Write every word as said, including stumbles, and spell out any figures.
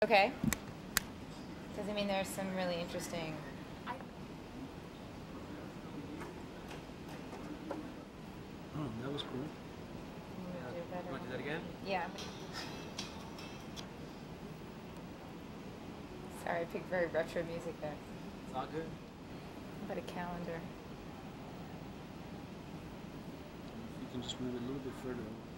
Okay. Does it mean there's some really interesting... Oh, that was cool. Do better. Want to do that again? Yeah. Sorry, I picked very retro music there. It's all good. How about a calendar? If you can just move it a little bit further.